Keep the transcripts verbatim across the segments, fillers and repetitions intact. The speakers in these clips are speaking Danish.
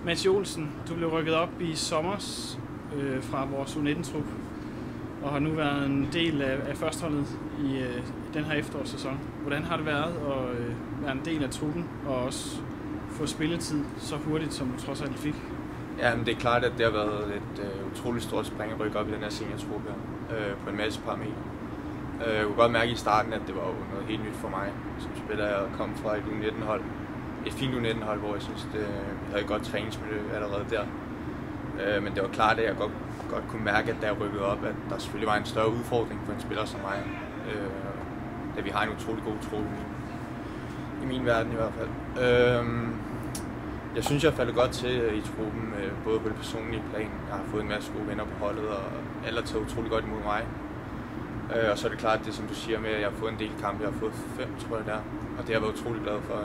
Mads Olsen, du blev rykket op i sommers øh, fra vores U nitten-trup og har nu været en del af, af førsteholdet i øh, den her efterårssæson. Hvordan har det været at øh, være en del af truppen og også få spilletid så hurtigt, som du trods alt fik? Ja, men det er klart, at det har været et øh, utroligt stort spring at rykke op i den her seniortruppe øh, på en masse parametre. Øh, jeg kunne godt mærke i starten, at det var noget helt nyt for mig, som spiller. Jeg kom fra et U nitten-hold, et fint U nitten-hold, hvor jeg synes, det, jeg havde et godt træningsmiljø allerede der. Øh, men det var klart, at jeg godt, godt kunne mærke, at da jeg rykkede op, at der selvfølgelig var en større udfordring for en spiller som mig. Øh, da vi har en utrolig god truppe i, i min verden i hvert fald. Øh, Jeg synes, jeg er faldet godt til i truppen, både på det personlige plan. Jeg har fået en masse gode venner på holdet, og alle har taget utrolig godt imod mig. Og så er det klart, det som du siger med, at jeg har fået en del kampe. Jeg har fået fem, tror jeg der. Og det har jeg været utrolig glad for.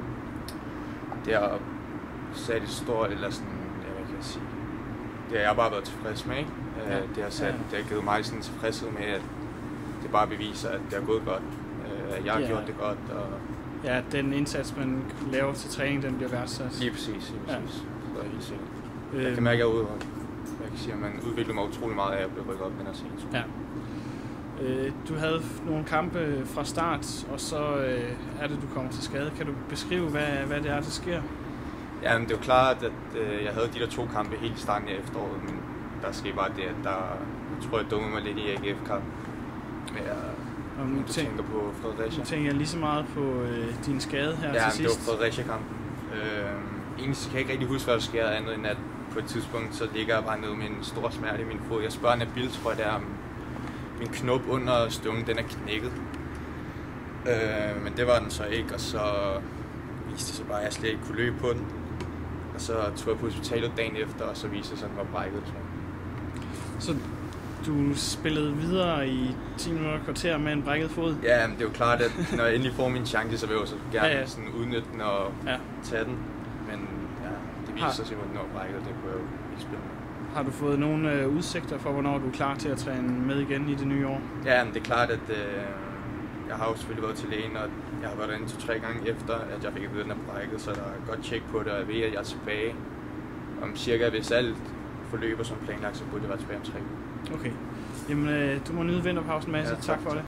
Det har sat et stort, eller sådan, ja, hvad kan jeg sige. Det har jeg bare været tilfreds med, ikke? Ja. Det har sat, det har givet mig sådan en tilfredshed med, at det bare beviser, at det har gået godt. At jeg har ja. gjort det godt. Og ja, den indsats, man laver til træning, den bliver værdsat. Lige præcis, lige præcis. Ja. Det er helt sikkert. Øh, jeg kan mærke, at jeg er ude, og jeg kan sige, at man udvikler mig utrolig meget af at blive rykket op den her scene. Ja. Øh, du havde nogle kampe fra start, og så øh, er det, du kommer til skade. Kan du beskrive, hvad, hvad det er, der sker? Ja, men det er jo klart, at øh, jeg havde de der to kampe helt i starten af efteråret, men der skete bare det, at der, jeg tror, jeg dummede mig lidt i A G F-kampen. Men jeg, Og nu nu du tænker på Fredericia. Nu tænker jeg lige så meget på øh, din skade her ja, til sidst. Ja, det var Fredericia-kampen. Øh, egentlig kan jeg ikke rigtig huske, hvad der sker andet end at på et tidspunkt, så ligger jeg bare nede med en stor smerte i min fod. Jeg spørger Nabil, tror jeg det er, min knop under stungen, den er knækket. Øh, men det var den så ikke, og så viste det sig bare, at jeg slet ikke kunne løbe på den. Og så tog jeg på hospitalet dagen efter, og så viste det sig, at den var brækket. Så du spillede videre i ti minutter kvarter med en brækket fod? Ja, men det er jo klart, at når jeg endelig får min chance, så vil jeg så gerne ja, ja. Sådan udnytte den og ja. tage den. Men ja, det viser sig simpelthen, at den var brækket, det kunne jeg jo ikke spille med. Har du fået nogle øh, udsigter for, hvornår du er klar til at træne med igen i det nye år? Ja, men det er klart, at øh, jeg har jo selvfølgelig været til lægen, og jeg har været derinde to-tre gange efter, at jeg fik at vide, at den er brækket, så der er godt tjek på det, og jeg ved, at jeg er tilbage om cirka, hvis alt forløber som planlagt, så burde jeg være tilbage om tre uger. Okay. Jamen, øh, du må nyde vinterpausen, Mads. Ja, tak, tak for det.